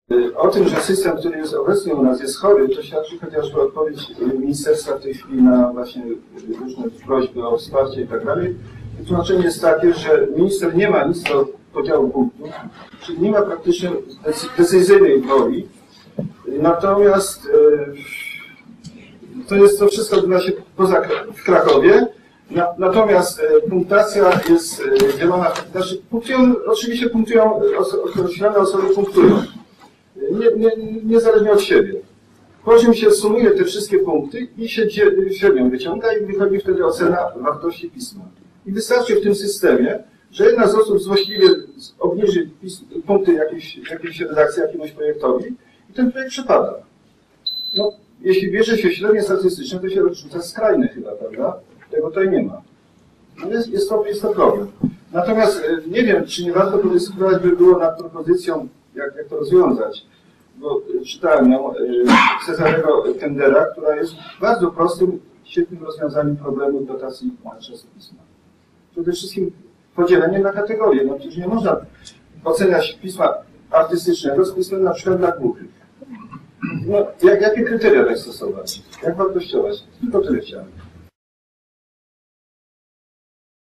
O tym, że system, który jest obecny u nas, jest chory, to świadczy chociażby odpowiedź ministerstwa w tej chwili na właśnie różne prośby o wsparcie i tak dalej. Tłumaczenie jest takie, że minister nie ma nic do podziału punktów, czyli nie ma praktycznie decyzyjnej woli. Natomiast to wszystko odbywa się w Krakowie. Natomiast punktacja jest dzielona, znaczy oczywiście punktują określone osoby punktują. Niezależnie od siebie. Poziom się sumuje te wszystkie punkty i się średnią wyciąga i wychodzi wtedy ocena wartości pisma. I wystarczy w tym systemie, że jedna z osób złośliwie obniży punkty jakiejś redakcji, jakiemuś projektowi i ten projekt przepada. No, jeśli bierze się średnie statystyczne, to się odrzuca skrajne chyba, prawda? Tego tutaj nie ma. No jest to problem. Natomiast nie wiem, czy nie warto podyskutować by było nad propozycją, jak to rozwiązać, bo czytałem ją Cezarego Kendera, która jest bardzo prostym, świetnym rozwiązaniem problemu dotacji na czasopisma. Przede wszystkim podzielenie na kategorie. No przecież nie można oceniać pisma artystycznego z pismem na przykład dla głuchych. No, jakie kryteria tutaj stosować? Jak wartościować? Tylko tyle chciałem.